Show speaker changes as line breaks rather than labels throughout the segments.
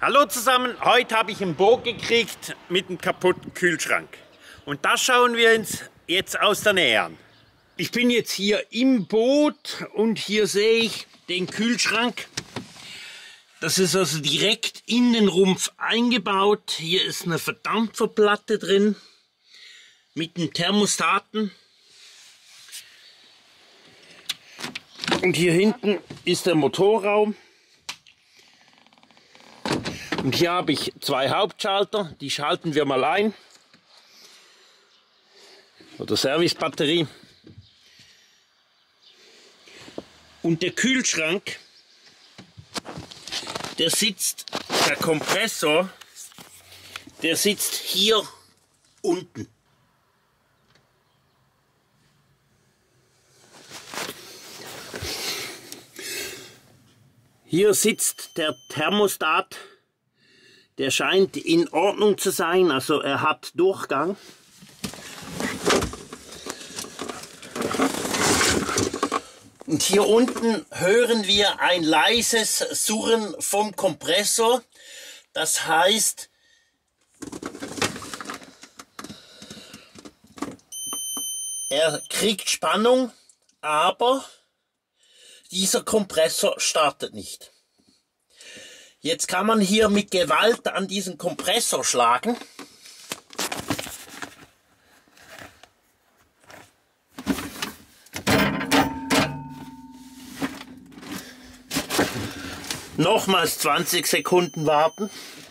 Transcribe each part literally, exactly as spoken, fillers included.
Hallo zusammen, heute habe ich ein Boot gekriegt mit einem kaputten Kühlschrank. Und das schauen wir uns jetzt aus der Nähe an. Ich bin jetzt hier im Boot und hier sehe ich den Kühlschrank. Das ist also direkt in den Rumpf eingebaut. Hier ist eine Verdampferplatte drin mit einem Thermostaten. Und hier hinten ist der Motorraum. Und hier habe ich zwei Hauptschalter, die schalten wir mal ein. Oder Servicebatterie. Und der Kühlschrank, der sitzt, der Kompressor, der sitzt hier unten. Hier sitzt der Thermostat. Der scheint in Ordnung zu sein, also er hat Durchgang. Und hier unten hören wir ein leises Surren vom Kompressor. Das heißt, er kriegt Spannung, aber dieser Kompressor startet nicht. Jetzt kann man hier mit Gewalt an diesen Kompressor schlagen. Nochmals zwanzig Sekunden warten.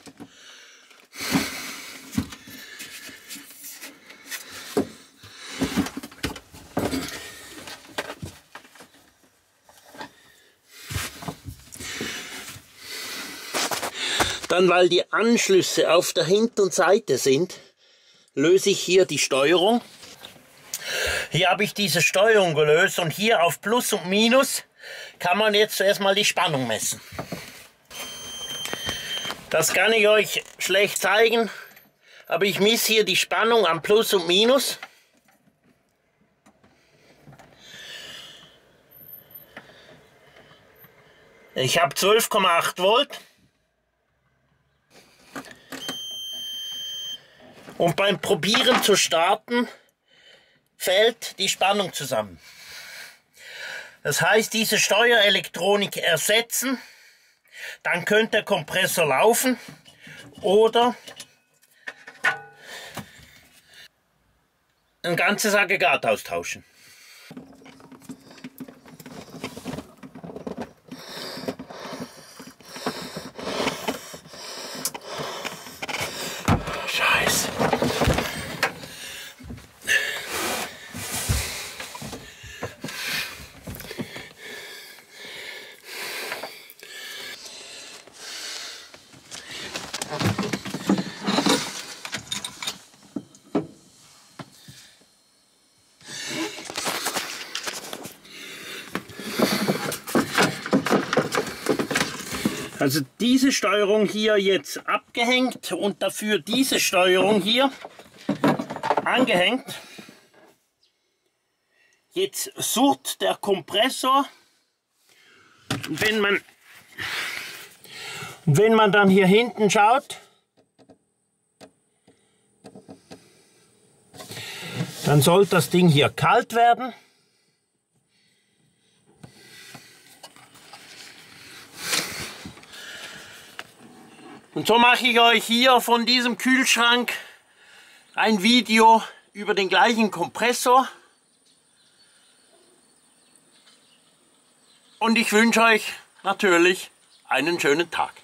Dann, weil die Anschlüsse auf der hinteren Seite sind, löse ich hier die Steuerung. Hier habe ich diese Steuerung gelöst und hier auf Plus und Minus kann man jetzt zuerst mal die Spannung messen. Das kann ich euch schlecht zeigen, aber ich messe hier die Spannung am Plus und Minus. Ich habe zwölf Komma acht Volt. Und beim Probieren zu starten, fällt die Spannung zusammen. Das heißt, diese Steuerelektronik ersetzen, dann könnte der Kompressor laufen oder ein ganzes Aggregat austauschen. Scheiße. Also diese Steuerung hier jetzt abgehängt und dafür diese Steuerung hier angehängt. Jetzt surrt der Kompressor. Und wenn man, wenn man dann hier hinten schaut, dann soll das Ding hier kalt werden. Und so mache ich euch hier von diesem Kühlschrank ein Video über den gleichen Kompressor. Und ich wünsche euch natürlich einen schönen Tag.